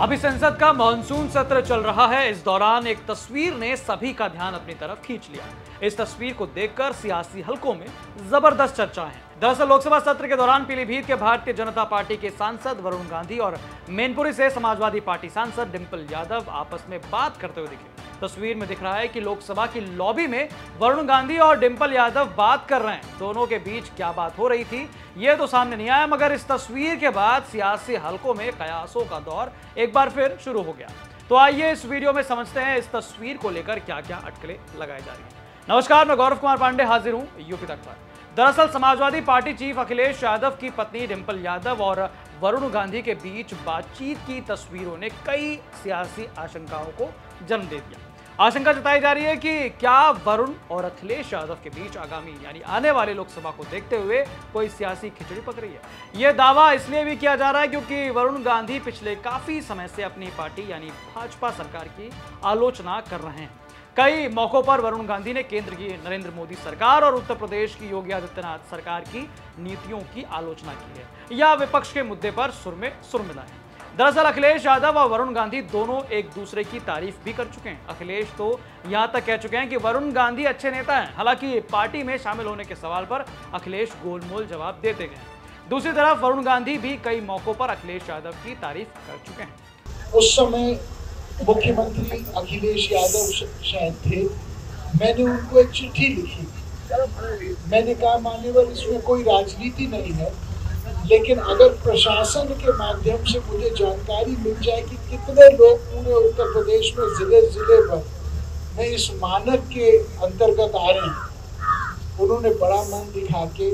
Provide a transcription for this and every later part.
अभी संसद का मानसून सत्र चल रहा है। इस दौरान एक तस्वीर ने सभी का ध्यान अपनी तरफ खींच लिया। इस तस्वीर को देखकर सियासी हलकों में जबरदस्त चर्चा है। दरअसल लोकसभा सत्र के दौरान पीलीभीत के भारतीय जनता पार्टी के सांसद वरुण गांधी और मैनपुरी से समाजवादी पार्टी सांसद डिंपल यादव आपस में बात करते हुए दिखे। तस्वीर में दिख रहा है कि लोकसभा की लॉबी में वरुण गांधी और डिंपल यादव बात कर रहे हैं। दोनों के बीच क्या बात हो रही थी ये तो सामने नहीं आया, मगर इस तस्वीर के बाद सियासी हलकों में कयासों का दौर एक बार फिर शुरू हो गया। तो आइए इस वीडियो में समझते हैं इस तस्वीर को लेकर क्या क्या अटकलें लगाई जा रही हैं। नमस्कार, मैं गौरव कुमार पांडे हाजिर हूं यूपी तक पर। दरअसल समाजवादी पार्टी चीफ अखिलेश यादव की पत्नी डिंपल यादव और वरुण गांधी के बीच बातचीत की तस्वीरों ने कई सियासी आशंकाओं को जन्म दे दिया। आशंका जताई जा रही है कि क्या वरुण और अखिलेश यादव के बीच आगामी यानी आने वाले लोकसभा को देखते हुए कोई सियासी खिचड़ी पक रही है। यह दावा इसलिए भी किया जा रहा है क्योंकि वरुण गांधी पिछले काफी समय से अपनी पार्टी यानी भाजपा सरकार की आलोचना कर रहे हैं। कई मौकों पर वरुण गांधी ने केंद्र की नरेंद्र मोदी सरकार और उत्तर प्रदेश की योगी आदित्यनाथ सरकार की नीतियों की आलोचना की है या विपक्ष के मुद्दे पर सुर में सुर मिलाए। दरअसल अखिलेश यादव और वरुण गांधी दोनों एक दूसरे की तारीफ भी कर चुके हैं। अखिलेश तो यहां तक कह चुके हैं कि वरुण गांधी अच्छे नेता हैं। हालांकि पार्टी में शामिल होने के सवाल पर अखिलेश गोलमोल जवाब देते गए। दूसरी तरफ वरुण गांधी भी कई मौकों पर अखिलेश यादव की तारीफ कर चुके हैं। उस समय मुख्यमंत्री अखिलेश यादव शायद थे। मैंने उनको एक चिट्ठी लिखी। मैंने कहा, मान्यवर, इसमें कोई राजनीति नहीं है, लेकिन अगर प्रशासन के माध्यम से मुझे जानकारी मिल जाए कि कितने लोग पूरे उत्तर प्रदेश में जिले जिले पर में इस मानक के अंतर्गत आ रहे हैं। उन्होंने बड़ा मन दिखा के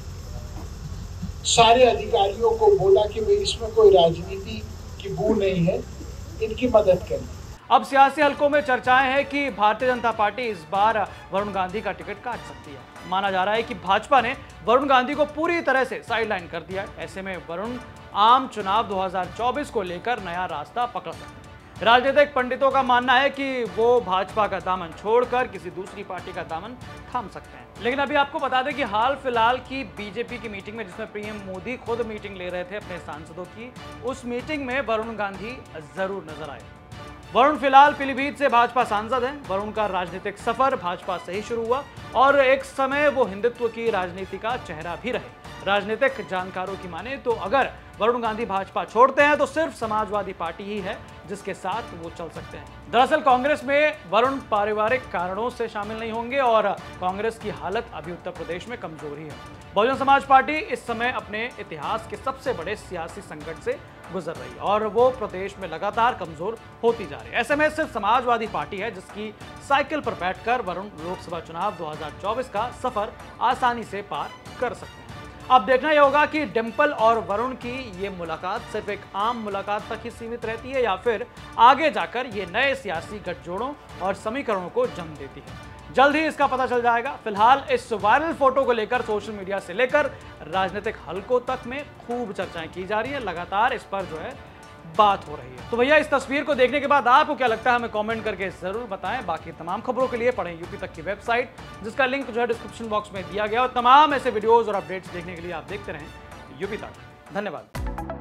सारे अधिकारियों को बोला कि भाई इसमें कोई राजनीति की बू नहीं है, इनकी मदद करें। अब सियासी हलकों में चर्चाएं हैं कि भारतीय जनता पार्टी इस बार वरुण गांधी का टिकट काट सकती है। माना जा रहा है कि भाजपा ने वरुण गांधी को पूरी तरह से साइडलाइन कर दिया है। ऐसे में वरुण आम चुनाव 2024 को लेकर नया रास्ता पकड़ सकते हैं। राजनीतिक पंडितों का मानना है कि वो भाजपा का दामन छोड़कर किसी दूसरी पार्टी का दामन थाम सकते हैं। लेकिन अभी आपको बता दें कि हाल फिलहाल की बीजेपी की मीटिंग में, जिसमें पीएम मोदी खुद मीटिंग ले रहे थे अपने सांसदों की, उस मीटिंग में वरुण गांधी जरूर नजर आए। वरुण फिलहाल पीलीभीत से भाजपा सांसद हैं। वरुण का राजनीतिक सफर भाजपा से ही शुरू हुआ और एक समय वो हिंदुत्व की राजनीति का चेहरा भी रहे। राजनीतिक जानकारों की माने तो अगर वरुण गांधी भाजपा छोड़ते हैं तो सिर्फ समाजवादी पार्टी ही है जिसके साथ वो चल सकते हैं। दरअसल कांग्रेस में वरुण पारिवारिक कारणों से शामिल नहीं होंगे और कांग्रेस की हालत अभी उत्तर प्रदेश में कमजोर ही है। बहुजन समाज पार्टी इस समय अपने इतिहास के सबसे बड़े सियासी संकट से गुजर रही है और वो प्रदेश में लगातार कमजोर होती जा रही है। ऐसे में सिर्फ समाजवादी पार्टी है जिसकी साइकिल पर बैठकर वरुण लोकसभा चुनाव 2024 का सफर आसानी से पार कर सकते हैं। अब देखना यह होगा कि डिंपल और वरुण की ये मुलाकात सिर्फ एक आम मुलाकात तक ही सीमित रहती है या फिर आगे जाकर ये नए सियासी गठजोड़ों और समीकरणों को जन्म देती है। जल्द ही इसका पता चल जाएगा। फिलहाल इस वायरल फोटो को लेकर सोशल मीडिया से लेकर राजनीतिक हलकों तक में खूब चर्चाएं की जा रही है। लगातार इस पर जो है बात हो रही है। तो भैया, इस तस्वीर को देखने के बाद आपको क्या लगता है हमें कमेंट करके जरूर बताएं। बाकी तमाम खबरों के लिए पढ़ें यूपी तक की वेबसाइट, जिसका लिंक जो है डिस्क्रिप्शन बॉक्स में दिया गया। और तमाम ऐसे वीडियोस और अपडेट्स देखने के लिए आप देखते रहें यूपी तक। धन्यवाद।